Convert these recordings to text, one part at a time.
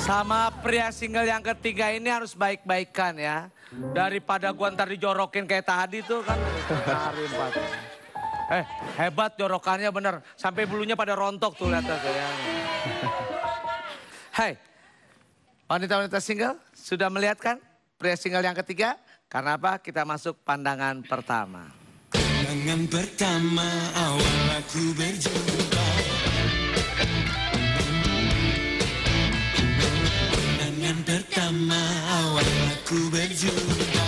Sama pria single yang ketiga ini harus baik-baikan ya. Daripada gua ntar dijorokin kayak tadi tuh kan. Hari 4. Hebat jorokannya bener. Sampai bulunya pada rontok tuh lihat tuh ya. Hai, wanita-wanita single sudah melihat kan pria single yang ketiga? Karena apa? Kita masuk pandangan pertama. Pandangan pertama awal aku berjumpa. Pandangan pertama awal aku berjumpa.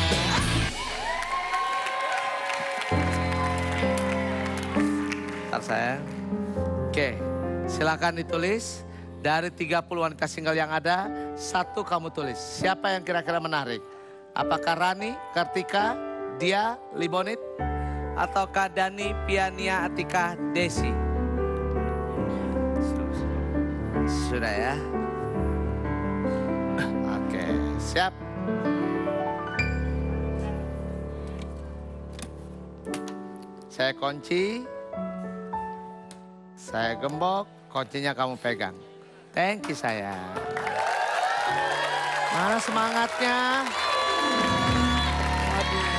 Ntar sayang. Oke, silakan ditulis. Dari 30 wanita single yang ada, satu kamu tulis. Siapa yang kira-kira menarik? Apakah Rani, Kartika, Dia, Libonit? Ataukah Dani, Piania, Atika, Desi? Sudah ya? Oke, siap. Saya kunci. Saya gembok, kuncinya kamu pegang. Thank you sayang. Mana semangatnya? Aduh.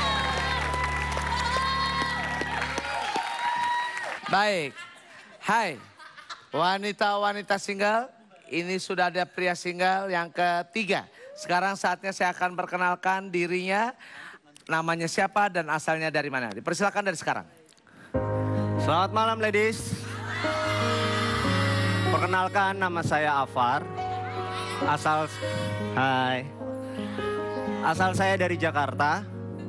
Baik. Hai, wanita-wanita single. Ini sudah ada pria single yang ketiga. Sekarang saatnya saya akan perkenalkan dirinya. Namanya siapa dan asalnya dari mana. Dipersilakan dari sekarang. Selamat malam ladies. Perkenalkan nama saya Afar. Asal saya dari Jakarta.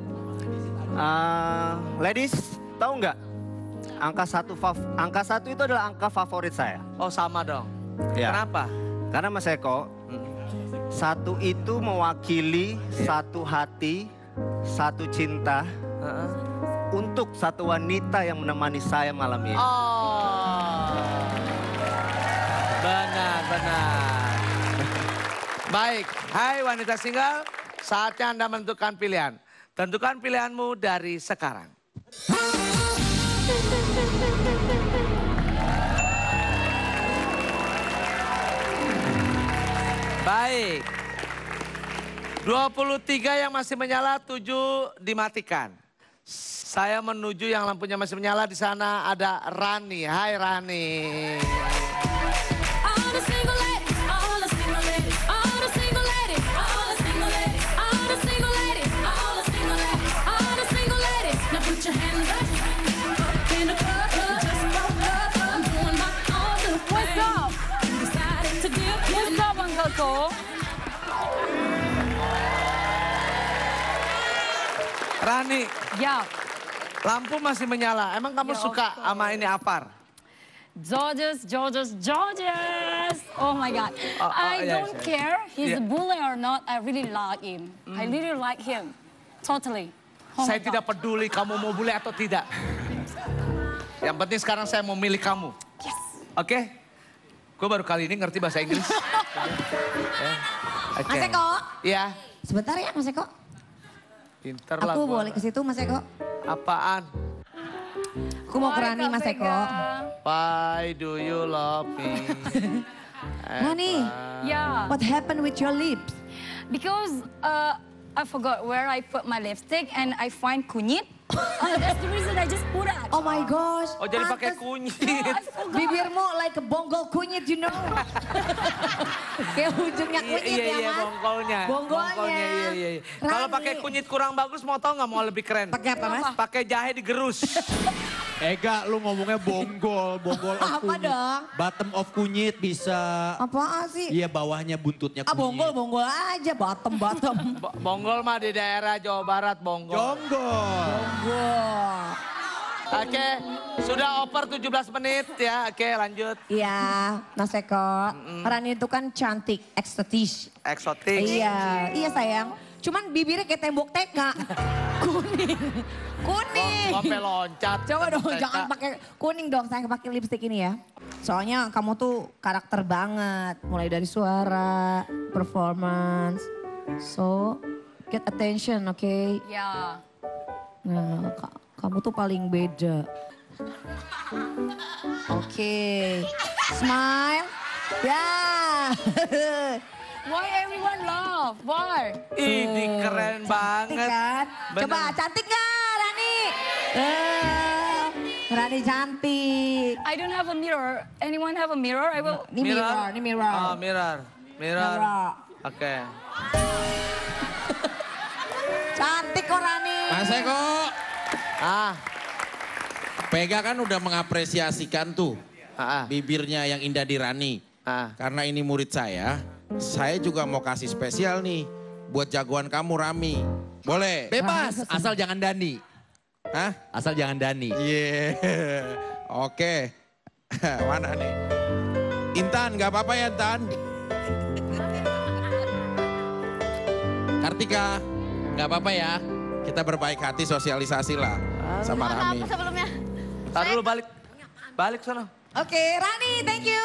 Ladies, tahu nggak? Angka satu itu adalah angka favorit saya. Oh sama dong. Ya. Kenapa? Karena Mas Eko, satu itu mewakili satu hati, satu cinta untuk satu wanita yang menemani saya malam ini. Oh. Benar. Baik, hai wanita single, saatnya Anda menentukan pilihan. Tentukan pilihanmu dari sekarang. Baik, 23 yang masih menyala, 7 dimatikan. Saya menuju yang lampunya masih menyala, di sana ada Rani. Hai Rani. Rani, Ya, lampu masih menyala. Emang kamu Ya, suka of course. sama ini Afar? Georges. Oh my God. I yes, don't yes. care he's Yeah. a bully or not. I really like him. I really like him. Totally. Oh Saya my tidak God. peduli kamu mau bule atau tidak. Yang penting sekarang saya mau milih kamu. Yes. Oke? Gue baru kali ini ngerti bahasa Inggris. Oke. Mas Eko, Iya, sebentar ya Mas Eko. pinter lah Aku gua. boleh ke situ Mas Eko. Apaan? Aku mau ke Rani Mas Eko. Why do you love me? Rani, Yeah. what happened with your lips? Because I forgot where I put my lipstick and I find kunyit. That's the reason I just put it. Oh my gosh. Oh jadi pakai pantes kunyit. I forgot. Bibirmu like a bonggol kunyit, you know. Kayak ujungnya kunyit ya Iya, Mas. bonggolnya. Bonggolnya. Iya. Kalau Rani. pakai kunyit kurang bagus mau tau nggak mau lebih keren? Pakai apa Mas? Pakai jahe digerus. Ega, lu ngomongnya bonggol of Apa kunyit. dong? Bottom of kunyit bisa. Apaan sih? Iya, bawahnya buntutnya Ah kunyit. bonggol aja, bottom. Bonggol mah di daerah Jawa Barat bonggol. Jonggol. Bonggol. Oke, sudah over 17 menit ya. Oke, lanjut. Iya, Mas Eko. Rani itu kan cantik, eksotis. Eksotik. Iya sayang. Cuman bibirnya kayak tembok TK. Kuning. Sampai loncat. Coba dong, TK. jangan pakai kuning dong. Saya pakai lipstick ini ya. Soalnya kamu tuh karakter banget. Mulai dari suara, performance. So, get attention, oke? Yeah. Nah, kamu tuh paling beda. Oke. Smile. Ya. Why everyone laugh? Why? Ini keren Cantik banget. kan? Bener. Coba cantik gak Rani? Rani cantik. I don't have a mirror. Anyone have a mirror? I will. Ini mirror, ini mirror. Oh, mirror. Mirror. Mirror. Oke. Cantik kok Rani. Mas Eko, Ah, Pega kan udah mengapresiasikan tuh ah, bibirnya yang indah di Rani. ah. Karena ini murid saya juga mau kasih spesial nih buat jagoan kamu Rami. Boleh? Bebas, asal jangan Dani. Hah? Asal jangan Dani. Iya. Oke. Mana nih? Intan, gak apa-apa ya Intan? Kartika, gak apa-apa ya? Kita berbaik hati sosialisasi lah sama Rami. sebelumnya. Taruh dulu balik. Balik sana. Oke, Rani, thank you.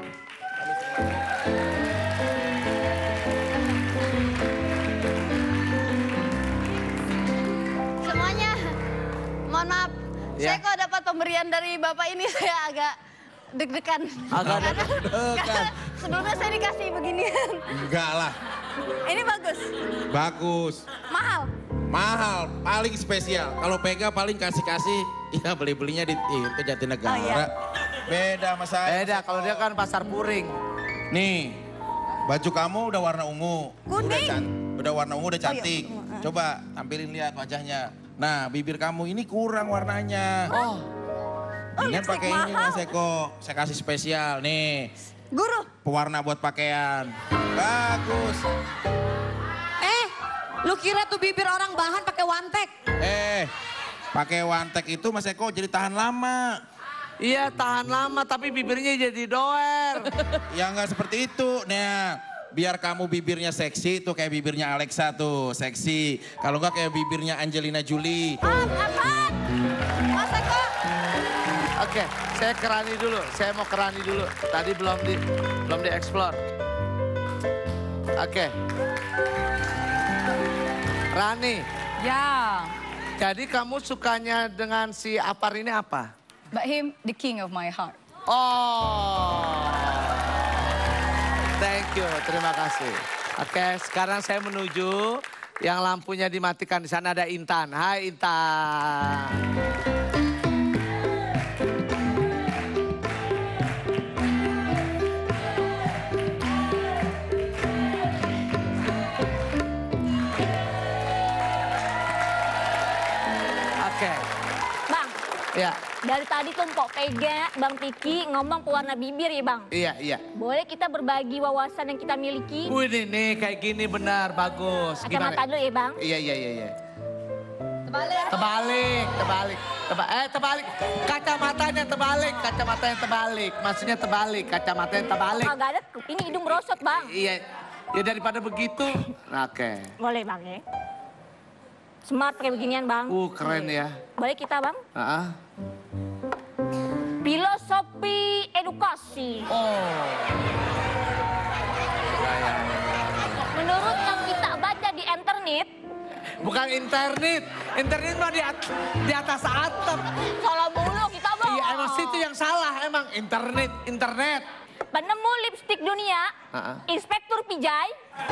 Semuanya, mohon maaf. Ya. Saya kok dapat pemberian dari Bapak ini saya agak deg-degan. Agak Karena sebelumnya saya dikasih beginian. Enggak lah, Ini bagus, bagus. mahal. Mahal, paling spesial. Kalau Pega paling kasih-kasih, ya beli-belinya di itu Jatinegara. Oh, iya. Beda sama saya. Beda, kalau dia kan pasar puring. Nih, baju kamu udah warna ungu. Kuning. Udah warna ungu, udah cantik. Coba tampilin lihat wajahnya. Nah, bibir kamu ini kurang warnanya. Oh, Dengan lipstick pakai ini mahal. Mas Eko. Saya kasih spesial nih. Guru, Pewarna buat pakaian. Bagus. Lu kira tuh bibir orang bahan pakai wantek? Pakai wantek itu Mas Eko jadi tahan lama. iya tahan lama tapi bibirnya jadi doer. Ya nggak seperti itu. Nah, biar kamu bibirnya seksi tuh kayak bibirnya Alexa tuh, seksi. Kalau nggak kayak bibirnya Angelina Jolie. apaan? Mas Eko, Oke, saya ke Rani dulu. Saya mau ke Rani dulu. Tadi belum di explore. Oke. Rani, Yeah. jadi kamu sukanya dengan si Apar ini apa? But him, the king of my heart. Oh. Thank you, terima kasih. Oke, sekarang saya menuju yang lampunya dimatikan. Di sana ada Intan. Hai Intan. Oke, Bang, ya, dari tadi tuh Mpok Pega, Bang Piki ngomong pewarna bibir ya Bang. iya. Boleh kita berbagi wawasan yang kita miliki? Wih nih kayak gini benar, bagus. Kacamata dulu ya Bang. Iya. Terbalik. Terbalik. Kacamatanya terbalik. Maksudnya terbalik, kacamatanya terbalik. Agak ada, ini hidung merosot Bang. Iya, ya daripada begitu. Oke. Boleh Bang ya. Smart pakai beginian Bang. Keren ya. Boleh kita Bang? Ah. Filosofi edukasi. Oh. Ya. Menurut yang kita baca di internet, Bukan internet. Internet mah di atas atap. salah mulu kita Bang. Iya, emang situ yang salah. Emang internet. Penemu lipstik dunia, Inspektur Pijay,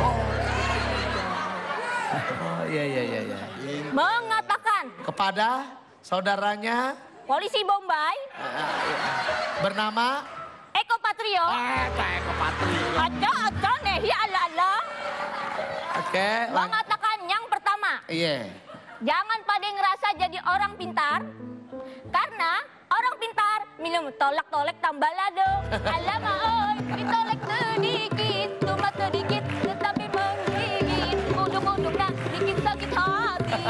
Oh, iya. mengatakan Kepada saudaranya polisi Bombay, bernama Eko Patrio, Eko Patrio. ada nehi ala-ala, Oke, mengatakan yang pertama, Iya. jangan pada ngerasa jadi orang pintar, karena orang pintar minum tolak-tolak tambah lado. Alamak oi, ditolak sedikit, cuma sedikit, tetapi menggigit. Ujung-ujungnya bikin sakit hati.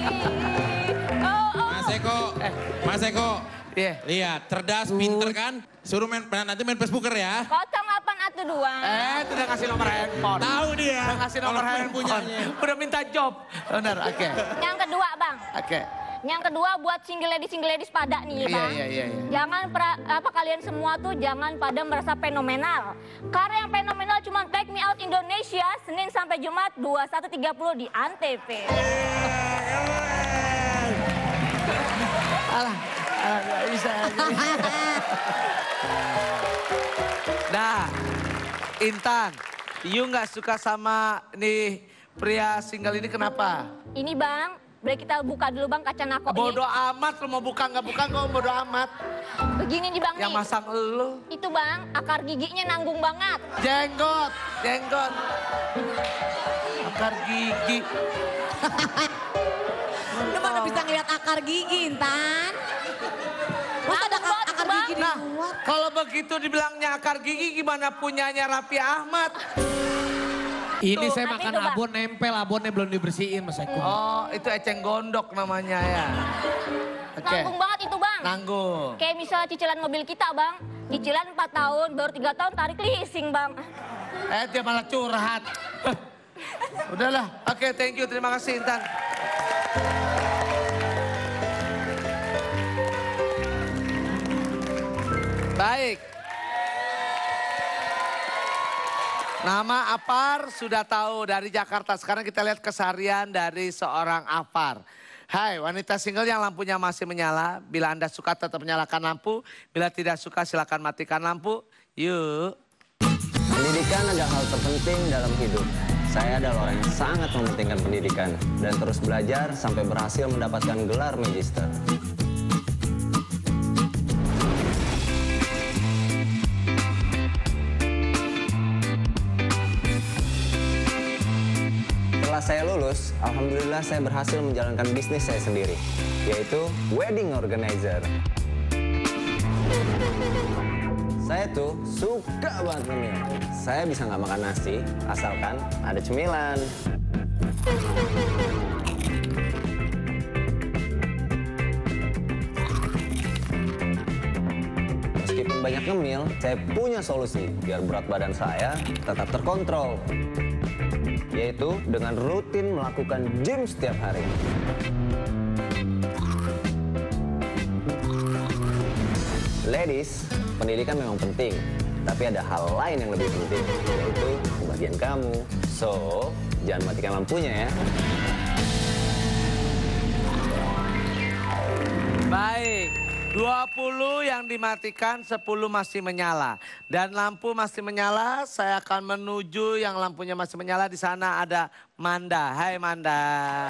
Oh. Mas Eko. Iya. Lihat, cerdas, pinter kan? Suruh nanti main Facebooker ya. 0812. Udah kasih nomor handphone. Tahu dia. Udah kasih nomor Kalau main handphone. punyanya. Udah minta job. Benar, oke. Yang kedua bang. Oke. Yang kedua buat single ladies pada nih bang. Iya. Jangan kalian semua tuh jangan pada merasa fenomenal. Karena yang fenomenal cuma Take Me Out Indonesia Senin sampai Jumat 21.30 di Antv. Alah, nggak bisa. Nah, Intan, you nggak suka sama nih pria single ini kenapa? Ini bang, boleh kita buka dulu bang kaca nako Bodoh amat, lu mau buka nggak buka kok bodoh amat. Begini nih bang Yang nih. masang lu. Itu bang, akar giginya nanggung banget. Jenggot. Akar gigi. Lu mana bisa ngeliat akar gigi, Intan? Masa ada Nanggung banget, akar Bang. gigi di Nah, luar? kalau begitu dibilangnya akar gigi gimana punyanya Raffi Ahmad? Ini Tuh, saya nanti makan itu, Bang. abon nempel, abonnya belum dibersihin Mas Eko. Oh, itu eceng gondok namanya ya. Oke. Nanggung banget itu bang. Nanggung. Kayak misal cicilan mobil kita bang. Cicilan 4 tahun, baru 3 tahun tarik leasing bang. Dia malah curhat. Udahlah. Oke, thank you. Terima kasih Intan. Baik. Nama Afar sudah tahu dari Jakarta. Sekarang kita lihat keseharian dari seorang Afar. Hai, wanita single yang lampunya masih menyala. Bila Anda suka tetap menyalakan lampu. Bila tidak suka silakan matikan lampu. Yuk. Pendidikan adalah hal terpenting dalam hidup. Saya adalah orang yang sangat mementingkan pendidikan dan terus belajar sampai berhasil mendapatkan gelar magister. Setelah saya lulus, alhamdulillah saya berhasil menjalankan bisnis saya sendiri, yaitu wedding organizer. Saya tuh suka banget ngemil. Saya bisa nggak makan nasi, asalkan ada cemilan. Meskipun banyak ngemil, saya punya solusi biar berat badan saya tetap terkontrol. Yaitu dengan rutin melakukan gym setiap hari. Ladies, pendidikan memang penting, tapi ada hal lain yang lebih penting, yaitu kebahagiaan kamu. So, jangan matikan lampunya ya. Baik, 20 yang dimatikan, 10 masih menyala. Dan lampu masih menyala, saya akan menuju yang lampunya masih menyala. Di sana ada Manda. Hai Manda.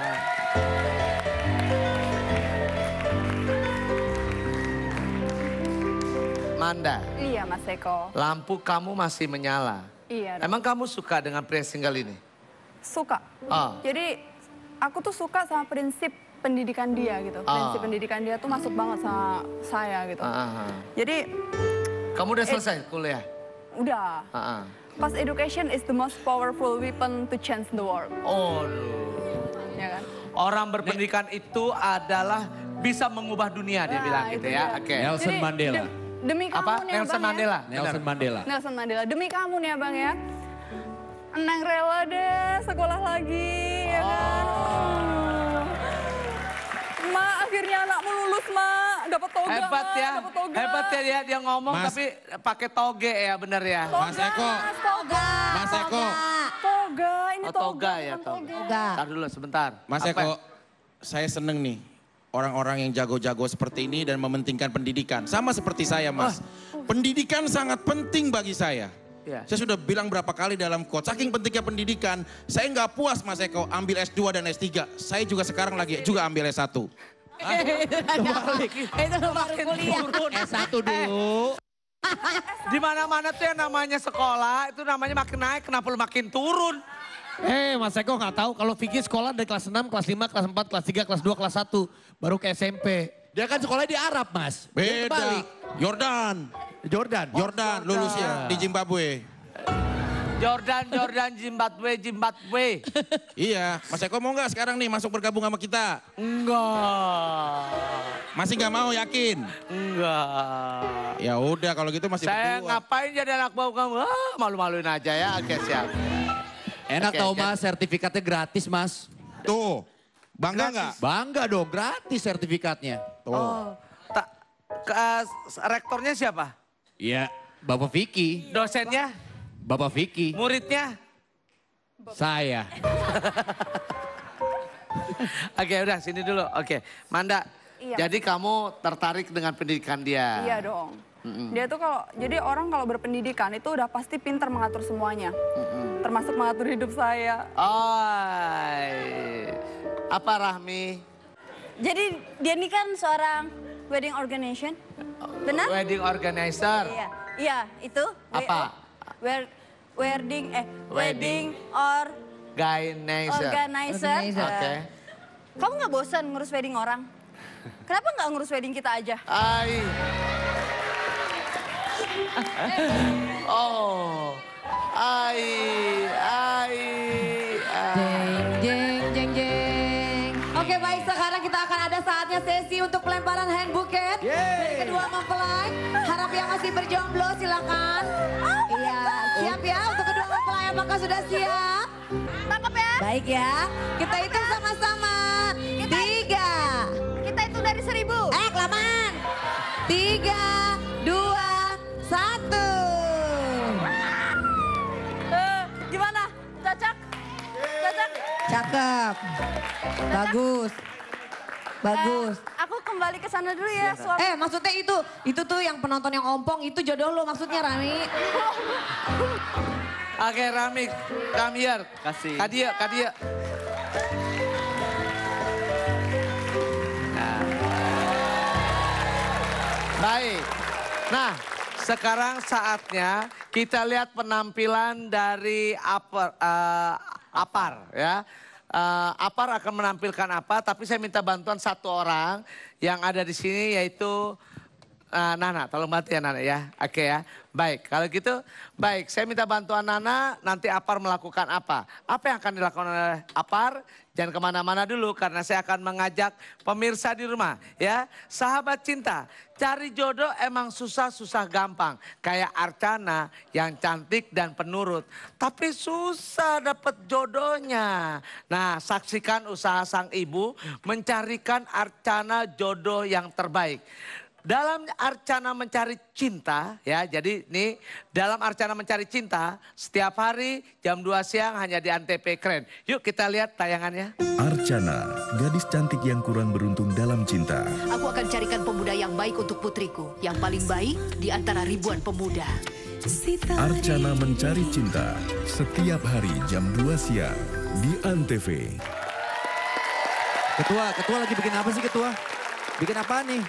Manda, Iya Mas Eko. lampu kamu masih menyala. Iya dong. Emang kamu suka dengan pria single ini? Suka. Oh. Jadi aku tuh suka sama prinsip pendidikan dia gitu. Prinsip pendidikan dia tuh masuk banget sama saya gitu. Jadi Kamu udah selesai kuliah? udah. Cause education is the most powerful weapon to change the world. Oh, Ya kan? orang berpendidikan itu adalah bisa mengubah dunia, dia Nah, bilang itu gitu ya. dia. Oke. Nelson Jadi, Mandela. Demi kamu Apa? nih Nelson Abang Mandela. ya. Nelson Mandela. Nelson Mandela. Demi kamu nih Abang ya. Enang rela deh sekolah lagi ya kan. Ma, akhirnya anakmu lulus, Ma. Dapat toga, Hebat Ma. ya, Dapat toga. hebat ya dia ngomong Mas. tapi pakai toge ya, bener ya. Mas Eko. Toga. Mas Eko. Toga, ini Oh, toga. toga ya, bukan toga. Toga. Ntar dulu sebentar. Mas Apa? Eko, saya seneng nih. Orang-orang yang jago-jago seperti ini dan mementingkan pendidikan. Sama seperti saya, Mas. Pendidikan sangat penting bagi saya. Iya. Saya sudah bilang berapa kali dalam quote, saking pentingnya pendidikan, saya nggak puas Mas Eko ambil S2 dan S3. Saya juga sekarang lagi juga ambil S1. Itu lu baru kuliah. S1 dulu. Di mana-mana tuh yang namanya sekolah, itu namanya makin naik, kenapa lu makin turun? Mas Eko nggak tahu kalau Vicky sekolah dari kelas 6, kelas 5, kelas 4, kelas 3, kelas 2, kelas 1. Baru ke SMP. Dia kan sekolah di Arab, Mas. Dia Beda. kebalik. Jordan lulusnya di Zimbabwe. Jordan, Zimbabwe. Iya, Mas Eko mau nggak sekarang nih masuk bergabung sama kita? Enggak. Masih nggak mau, yakin? Enggak. Ya udah kalau gitu masih Saya berdua. ngapain jadi anak bau kamu? Ah, malu-maluin aja ya. Oke, siap. Enak Oke, tau jadi- Mas, sertifikatnya gratis Mas. Tuh, bangga nggak? Bangga dong, gratis sertifikatnya. Tuh. Rektornya siapa? Iya, Bapak Vicky. Dosennya? Bapak Vicky. Muridnya? Saya. Oke, udah sini dulu. Oke, Manda. Iya. Jadi kamu tertarik dengan pendidikan dia? Iya dong. Dia tuh jadi orang kalau berpendidikan itu udah pasti pintar mengatur semuanya. Termasuk mengatur hidup saya. Apa Rahmi? Jadi dia ini kan seorang wedding organization, benar? Wedding organizer. Iya, itu. Apa? Wedding organizer. Oke. Kamu nggak bosan ngurus wedding orang? Kenapa nggak ngurus wedding kita aja? Jeng. Oke, baik, sekarang kita akan ada saatnya sesi untuk pelemparan hand buket dari kedua mempelai. Harap yang masih berjomblo silakan. Iya, siap ya untuk kedua mempelai, apakah sudah siap? Tangkap ya. Baik ya, kita hitung sama-sama. 3. Kita hitung dari 1000. Kelamaan. 3, 2, 1. Gimana? Cocok? Cocok? Cakep. Bagus. Aku kembali ke sana dulu ya, suami. Maksudnya itu tuh yang penonton yang ompong itu jodoh lo maksudnya, Rami. Oke, Rami, come here. Kasih. Kadia. Nah. Baik. Nah, sekarang saatnya kita lihat penampilan dari Apar ya. Apar akan menampilkan apa, tapi saya minta bantuan satu orang yang ada di sini yaitu Nana. Tolong bantu ya Nana ya. Oke ya. Baik, kalau gitu baik. Saya minta bantuan Nana, nanti Apar melakukan apa. Apa yang akan dilakukan oleh Apar? Jangan kemana-mana dulu karena saya akan mengajak pemirsa di rumah ya. Sahabat cinta, cari jodoh emang susah gampang. Kayak Archana yang cantik dan penurut. Tapi susah dapet jodohnya. Nah, saksikan usaha sang ibu mencarikan Archana jodoh yang terbaik. Dalam Archana mencari cinta ya, jadi nih dalam Archana mencari cinta setiap hari jam 2 siang hanya di Antv Keren. Yuk kita lihat tayangannya. Archana, gadis cantik yang kurang beruntung dalam cinta. Aku akan carikan pemuda yang baik untuk putriku, yang paling baik di antara ribuan pemuda. Archana mencari cinta setiap hari jam 2 siang di Antv. Ketua lagi bikin apa sih ketua? Bikin apa nih?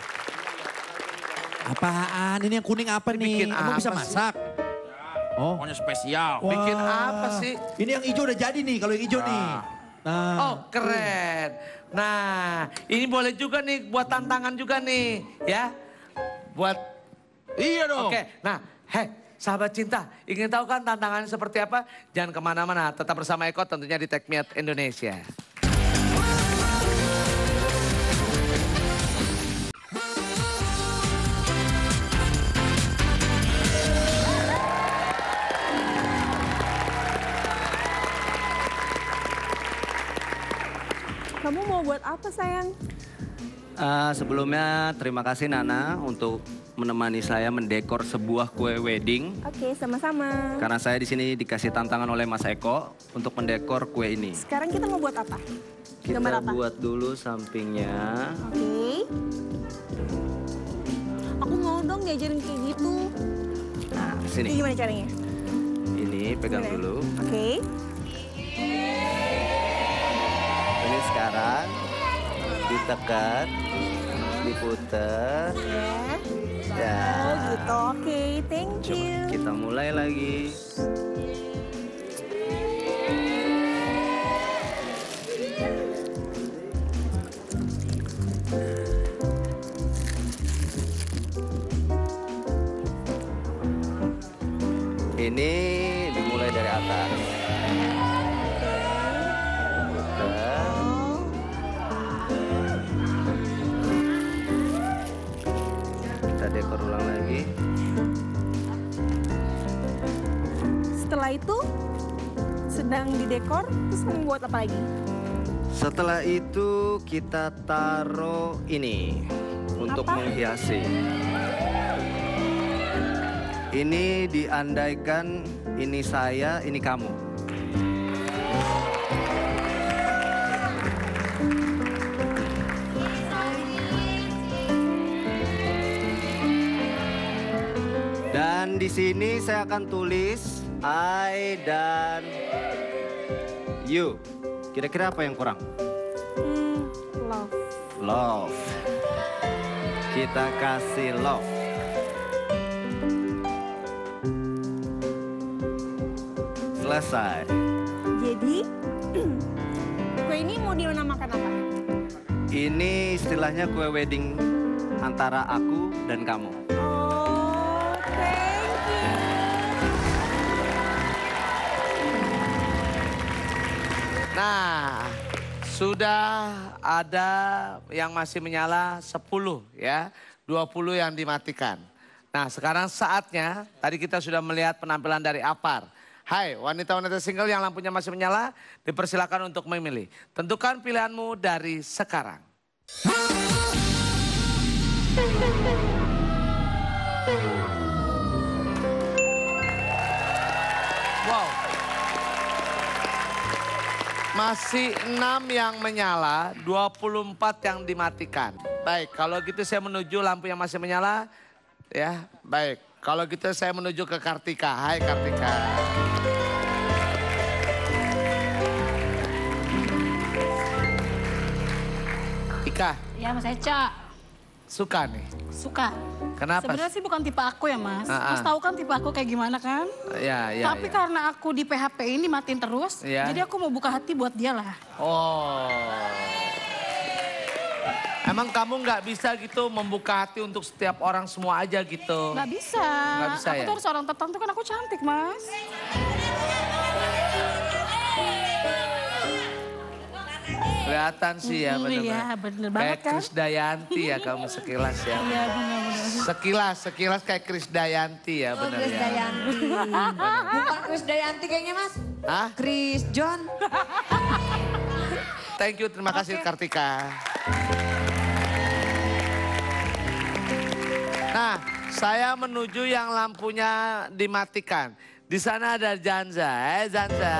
Apaan? Ini yang kuning apa nih? Emang bisa masak? Oh, pokoknya spesial. Bikin apa sih? Ini yang hijau udah jadi nih, kalau yang hijau nih. Nah. Oh, keren. Nah, ini boleh juga nih buat tantangan juga nih, ya. Buat Iya dong. Oke. Nah, sahabat cinta, ingin tahu kan tantangannya seperti apa? Jangan kemana-mana, tetap bersama Eko tentunya di Take Me Out Indonesia. Kamu mau buat apa sayang? Sebelumnya terima kasih Nana untuk menemani saya mendekor sebuah kue wedding. Oke, sama-sama. Karena saya di sini dikasih tantangan oleh Mas Eko untuk mendekor kue ini. Sekarang kita mau buat apa? Kita Gambar apa? buat dulu sampingnya. Oke. Aku mau dong diajarin kayak gitu. Nah, sini. Ini gimana caranya? Ini pegang Gimana? dulu. Oke. Ini sekarang ditekan, diputer. Ya. Oh gitu, oke, thank Coba you. kita mulai lagi. Ini dimulai dari atas. Putar. Kita dekor ulang lagi. Setelah itu sedang didekor, terus kamu buat apa lagi? Setelah itu kita taruh ini untuk Apa? menghiasi. Ini diandaikan ini saya, ini kamu. Dan di sini saya akan tulis I dan you. Kira-kira apa yang kurang? Love. Love. Kita kasih love. Selesai. Jadi, kue ini mau dinamakan apa? Ini istilahnya kue wedding antara aku dan kamu. Oh, thank you. Nah, sudah ada yang masih menyala 10 ya, 20 yang dimatikan. Nah, sekarang saatnya, tadi kita sudah melihat penampilan dari Afar. Hai, wanita-wanita single yang lampunya masih menyala, dipersilakan untuk memilih. Tentukan pilihanmu dari sekarang. Wow. Masih 6 yang menyala, 24 yang dimatikan. Baik, kalau gitu saya menuju lampu yang masih menyala. Ya, baik. Kalau gitu saya menuju ke Kartika. Hai Kartika. Ika. Ya Mas Eca. Suka nih? Suka. Kenapa? Sebenarnya sih bukan tipe aku ya Mas. Mas tahu kan tipe aku kayak gimana kan? Ya. Tapi karena aku di PHP ini matiin terus, jadi aku mau buka hati buat dia lah. Oh. Emang kamu nggak bisa gitu membuka hati untuk setiap orang semua aja gitu? Nggak bisa. Nggak bisa aku ya? tuh harus orang tertentu kan aku cantik Mas. Kelihatan sih ya bener-bener. Iya bener banget kan. Kayak Krisdayanti ya kamu sekilas ya. Iya bener-bener. Sekilas kayak Krisdayanti ya bener ya. Krisdayanti. Bukan Krisdayanti kayaknya Mas. Hah? Chris John. Thank you, terima kasih Kartika. Nah, saya menuju yang lampunya dimatikan. Di sana ada Janza, Janza.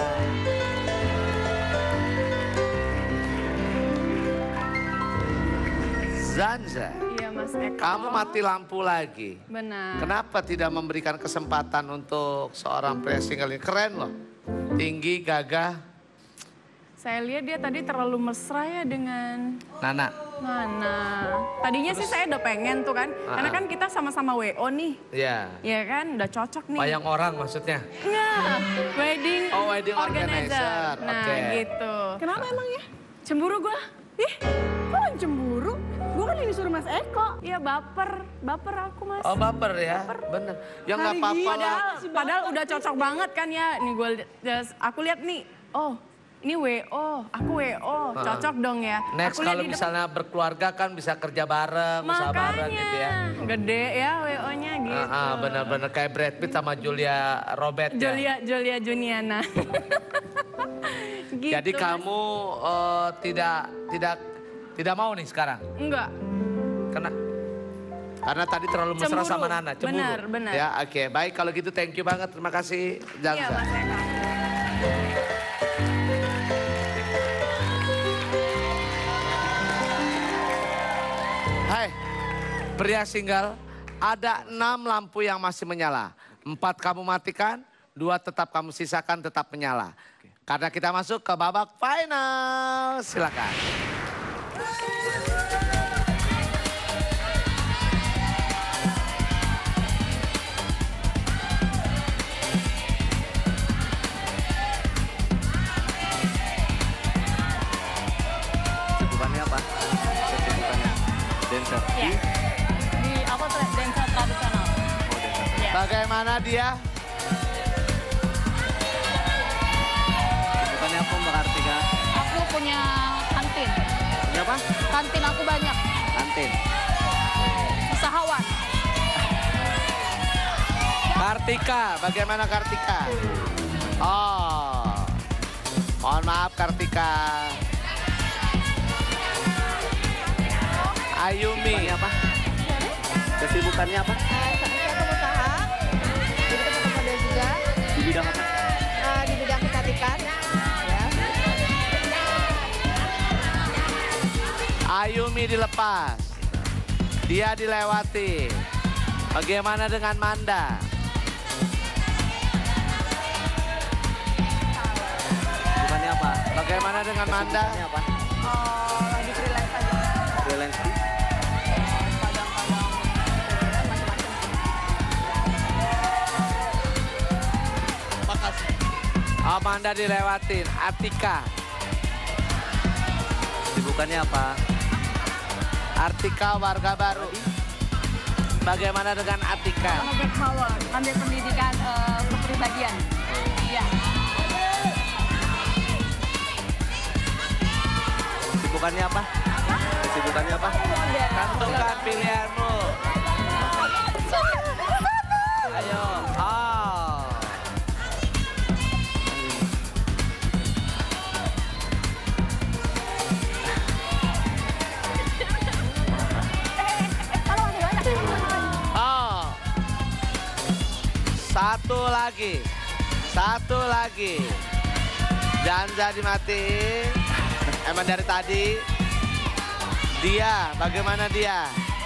Zanza, Iya Mas Eko. kamu mati lampu lagi. Benar. Kenapa tidak memberikan kesempatan untuk seorang pria single ini? Keren loh, tinggi, gagah. Saya lihat dia tadi terlalu mesra ya dengan Nana. Tadinya sih saya udah pengen tuh kan. Karena kan kita sama-sama WO nih. Iya. Iya kan, udah cocok nih. Wayang orang maksudnya? Enggak, wedding, wedding organizer. Nah Oke. gitu. Kenapa emang ya? Cemburu gue. Ih, kok cemburu? Gue kan yang disuruh Mas Eko. Iya baper aku Mas. Oh baper ya, bener. Ya nggak apa-apa lah. Padahal udah cocok banget kan ya. Nih gue, aku lihat nih, oh ini WO, aku WO, cocok dong ya. Next aku kalau misalnya berkeluarga kan bisa kerja bareng, usaha bareng gitu ya. Gede ya WO-nya gitu. Bener-bener kayak Brad Pitt sama Julia Robert ya. Julia Juniana. Gitu, jadi kamu tidak mau nih sekarang? Enggak. Karena tadi terlalu mesra sama Nana, cemburu. Benar. Ya, oke. Baik kalau gitu thank you banget. Terima kasih Janza. Iya, Mas Eka. Hai, pria single, ada 6 lampu yang masih menyala. 4 kamu matikan, 2 tetap kamu sisakan tetap menyala. Karena kita masuk ke babak final, silakan. Kesibukannya apa? Kesibukannya dancer. Iya. Di apa tuh dancer tradisional. Bagaimana dia? Kesibukannya apa Mbak Kartika? Aku punya kantin. Punya apa? Kantin aku banyak. Kantin. Usahawan. Kartika, bagaimana Kartika? Oh, mohon maaf Kartika. Ayumi. Kesibukannya apa? Kesibukannya apa? Saya pengusaha, jadi teman model juga. Di bidang apa? Di bidang kecantikan. Ya. Ayumi dilepas. Dia dilewati. Bagaimana dengan Manda? Bukannya apa? Bagaimana dengan Manda? Apa? Lagi freelance aja. Freelance di? Makasih. Amanda dilewatin. Atika. Sibukannya apa? Artika warga baru. Bagaimana dengan Atika? Sama Black Power, ambil pendidikan kepribadian. Iya. Sibukannya apa? Sibukannya apa? Tentukan pilihanmu. Ayo. Oh. Oh. Satu lagi. Jangan dimatiin. Emang dari tadi. Dia, bagaimana dia?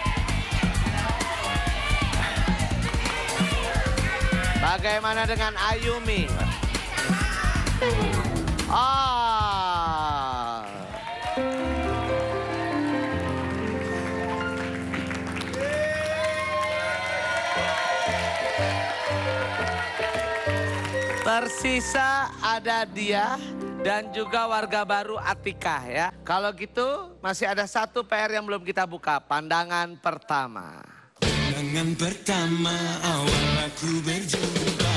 Bagaimana dengan Ayumi? Oh. Tersisa ada dia dan juga warga baru Atika ya. Kalau gitu masih ada satu PR yang belum kita buka. Pandangan pertama. Pandangan pertama awal aku berjumpa.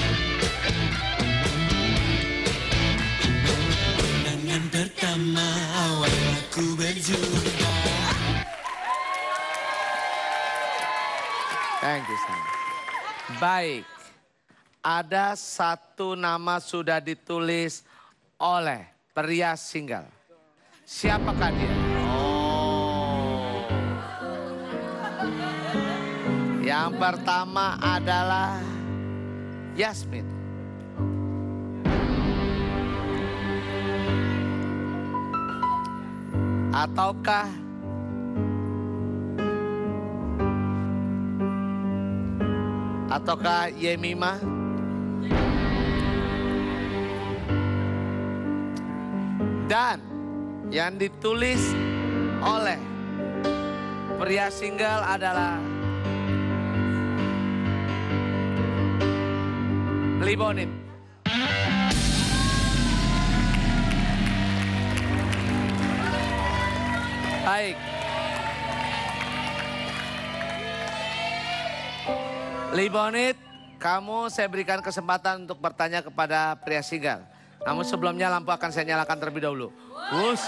Pandangan pertama awal aku berjumpa. Thank you, Sam. Baik. Ada satu nama sudah ditulis oleh pria single. Siapakah dia? Oh. Yang pertama adalah Yasmin. Ataukah Yemima? Dan yang ditulis oleh pria single adalah Libonit. Baik. Libonit, kamu saya berikan kesempatan untuk bertanya kepada pria single. Namun sebelumnya lampu akan saya nyalakan terlebih dahulu. Wus.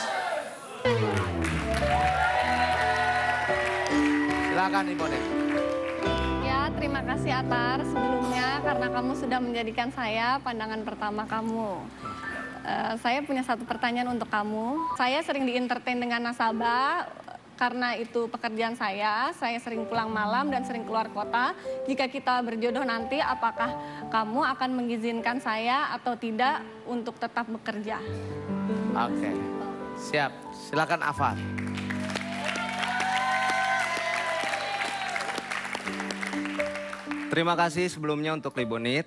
Silakan Libonit. Ya, terima kasih Atar sebelumnya karena kamu sudah menjadikan saya pandangan pertama kamu. Saya punya satu pertanyaan untuk kamu. Saya sering di-entertain dengan nasabah karena itu pekerjaan saya sering pulang malam dan sering keluar kota. Jika kita berjodoh nanti, apakah kamu akan mengizinkan saya atau tidak untuk tetap bekerja? Oke, siap. Silakan Afan. Terima kasih sebelumnya untuk Libonit.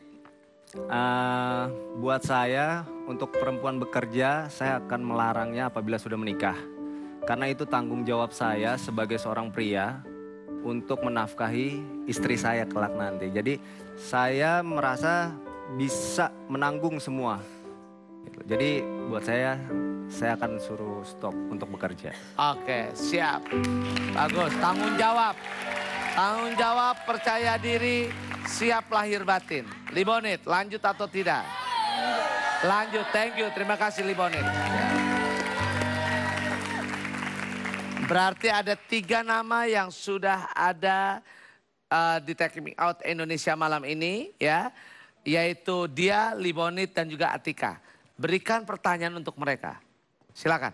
Buat saya, untuk perempuan bekerja, saya akan melarangnya apabila sudah menikah. Karena itu tanggung jawab saya sebagai seorang pria untuk menafkahi istri saya kelak nanti. Jadi saya merasa bisa menanggung semua. Jadi buat saya akan suruh stop untuk bekerja. Oke, siap. Bagus, tanggung jawab. Tanggung jawab, percaya diri, siap lahir batin. Libonit, lanjut atau tidak? Lanjut, thank you. Terima kasih Libonit. Berarti ada 3 nama yang sudah ada di Take Me Out Indonesia malam ini ya. Yaitu dia, Libonit dan juga Atika. Berikan pertanyaan untuk mereka. Silakan.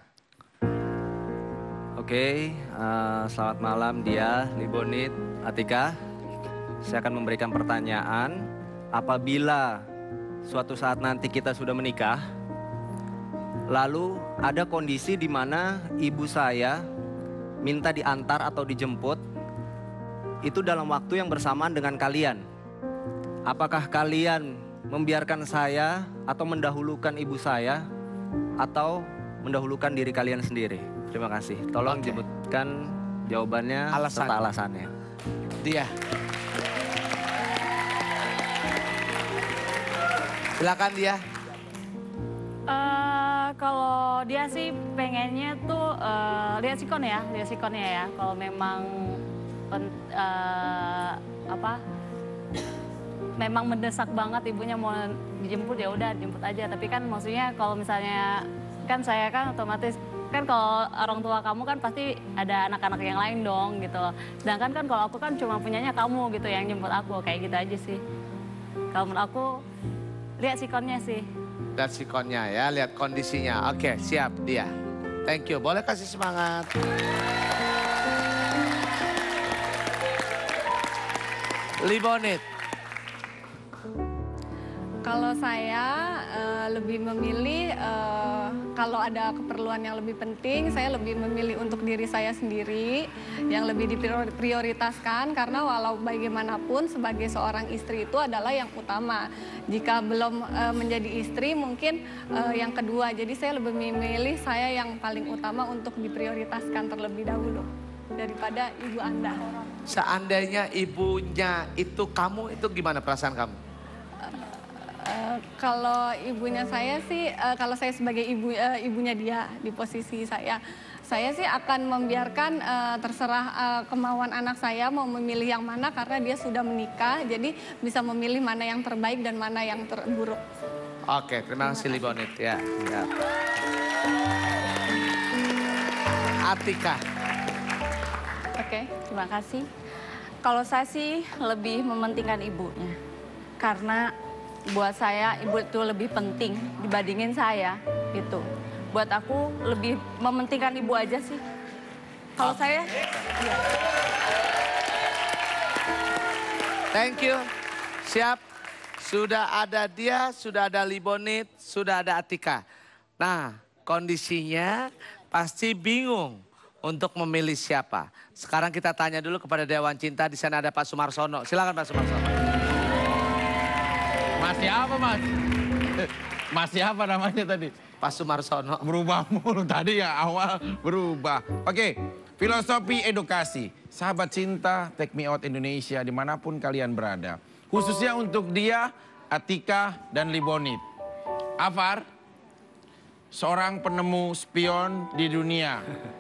Oke, selamat malam dia, Libonit, Atika. Saya akan memberikan pertanyaan. Apabila suatu saat nanti kita sudah menikah, lalu ada kondisi di mana ibu saya minta diantar atau dijemput, itu dalam waktu yang bersamaan dengan kalian. Apakah kalian membiarkan saya atau mendahulukan ibu saya atau mendahulukan diri kalian sendiri? Terima kasih. Tolong sebutkan jawabannya serta alasannya. Dia. Silakan dia. Kalau dia sih pengennya tuh lihat sikonnya ya. Kalau memang memang mendesak banget ibunya mau dijemput ya udah dijemput aja. Tapi kan maksudnya kalau misalnya kan saya kan otomatis kan kalau orang tua kamu kan pasti ada anak-anak yang lain dong gitu. Sedangkan kan kalau aku kan cuma punyanya kamu gitu yang jemput aku kayak gitu aja sih. Kalau menurut aku lihat sikonnya sih. Lihat sikonnya ya, lihat kondisinya. Oke, siap dia. Thank you. Boleh kasih semangat. Libonit. Kalau saya lebih memilih kalau ada keperluan yang lebih penting, saya lebih memilih untuk diri saya sendiri yang lebih diprioritaskan karena walau bagaimanapun sebagai seorang istri itu adalah yang utama. Jika belum menjadi istri mungkin yang kedua. Jadi saya lebih memilih saya yang paling utama untuk diprioritaskan terlebih dahulu daripada ibu Anda. Seandainya ibunya itu kamu, itu gimana perasaan kamu? Kalau ibunya saya sih, kalau saya sebagai ibunya dia di posisi saya sih akan membiarkan terserah kemauan anak saya mau memilih yang mana karena dia sudah menikah, jadi bisa memilih mana yang terbaik dan mana yang terburuk. Oke, terima kasih Libonit ya. Atika. Oke, terima kasih. Kalau saya sih lebih mementingkan ibunya karena buat saya ibu itu lebih penting dibandingin saya gitu. Buat aku lebih mementingkan ibu aja sih. Kalau saya, iya. Thank you. Siap. Sudah ada dia, sudah ada Libonit, sudah ada Atika. Nah, kondisinya pasti bingung untuk memilih siapa. Sekarang kita tanya dulu kepada Dewan Cinta. Di sana ada Pak Sumarsono. Silakan Pak Sumarsono. Masih apa mas? Masih apa namanya tadi? Pak Sumarsono. Berubah mulu tadi ya awal berubah. Oke, filosofi edukasi. Sahabat cinta, Take Me Out Indonesia dimanapun kalian berada. Khususnya untuk dia, Atika dan Libonit. Afar, seorang penemu spion di dunia.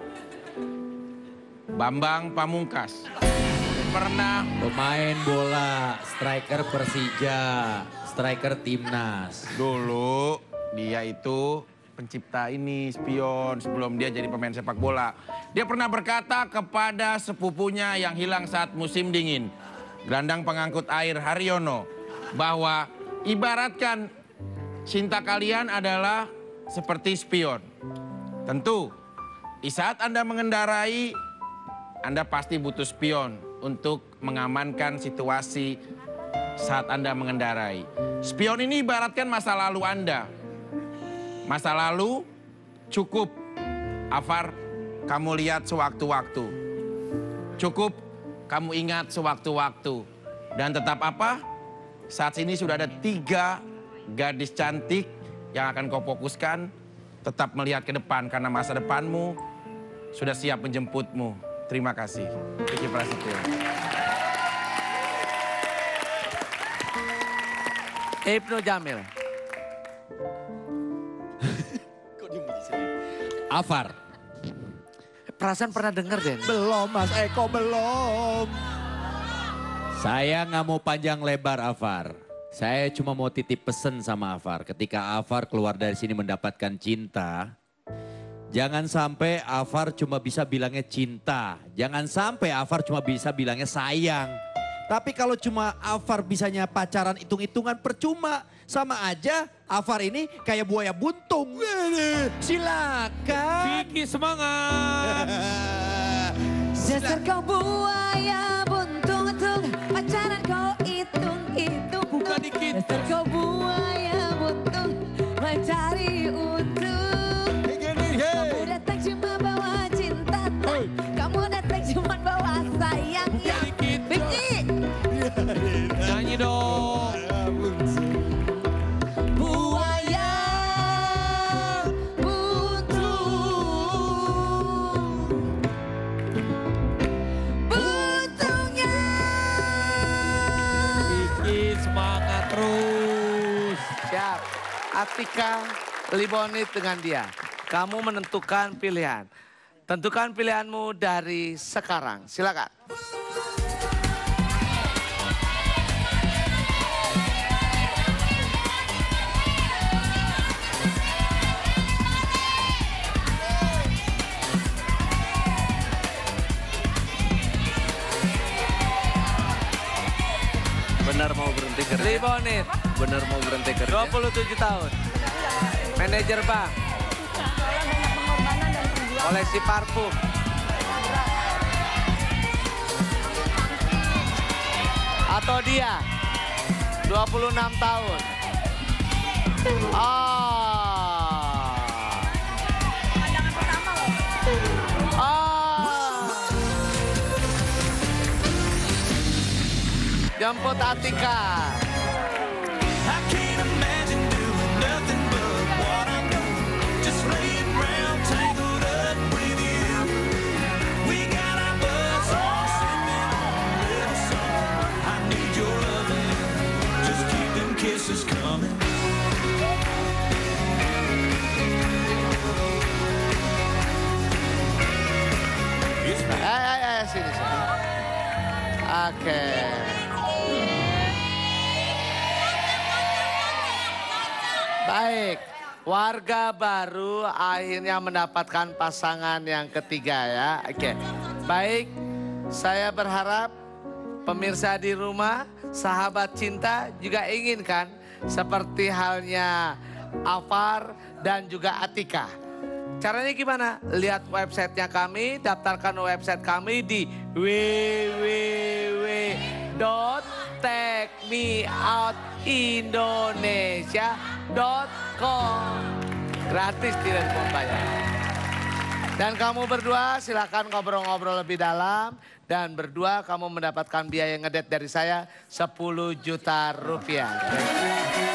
Bambang Pamungkas. Pernah pemain bola, striker Persija, striker timnas. Dulu dia itu pencipta ini, spion, sebelum dia jadi pemain sepak bola. Dia pernah berkata kepada sepupunya yang hilang saat musim dingin, gelandang pengangkut air Haryono, bahwa ibaratkan cinta kalian adalah seperti spion. Tentu, di saat Anda mengendarai, Anda pasti butuh spion untuk mengamankan situasi saat Anda mengendarai. Spion ini ibaratkan masa lalu Anda. Masa lalu cukup, Afar, kamu lihat sewaktu-waktu. Cukup kamu ingat sewaktu-waktu. Dan tetap apa? Saat ini sudah ada 3 gadis cantik yang akan kau fokuskan. Tetap melihat ke depan karena masa depanmu sudah siap menjemputmu. Terima kasih. Vicky Prasetyo. Ibnu Jamil. Afar. Perasaan pernah dengar deh. Belum Mas Eko, belum. Saya nggak mau panjang lebar Afar. Saya cuma mau titip pesan sama Afar. Ketika Afar keluar dari sini mendapatkan cinta, jangan sampai Afar cuma bisa bilangnya cinta. Jangan sampai Afar cuma bisa bilangnya sayang. Tapi kalau cuma Afar bisanya pacaran hitung-hitungan percuma. Sama aja Afar ini kayak buaya buntung. Silakan. Vicky semangat. Dasar kau buaya buntung-tung, pacaran kau hitung-hitung. Bukan dikit. Dasar kau buaya buntung, mencari untung. Kamu datang cuma bawa cinta, kamu datang cuma bawa sayang. Atika Libonit dengan dia. Kamu menentukan pilihan. Tentukan pilihanmu dari sekarang. Silakan. Benar mau berhenti kerja. Libonit. Benar mau berhenti kerja. 27 tahun. Manajer bank. Koleksi parfum. Atau dia 26 tahun. Jemput Atika. Kisses coming. Sini. Oke. Baik, warga baru akhirnya mendapatkan pasangan yang ketiga ya. Oke, baik, saya berharap pemirsa di rumah, sahabat cinta juga inginkan seperti halnya Afar dan juga Atika. Caranya gimana? Lihat websitenya kami, daftarkan website kami di www.takemeoutindonesia.com. Gratis, tidak membayar. Dan kamu berdua silakan ngobrol-ngobrol lebih dalam. Dan berdua kamu mendapatkan biaya ngedate dari saya 10 juta rupiah.